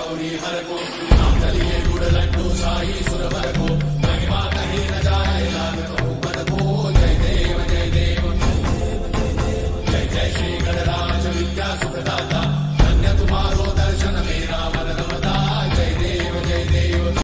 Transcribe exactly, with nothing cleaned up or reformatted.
गौरी हर को नाम दलिए गुड़ लड्डू साई सुरवर को महिमा कहीं न जाए लागत पद को जय देव जय देव जय जय श्री गणराज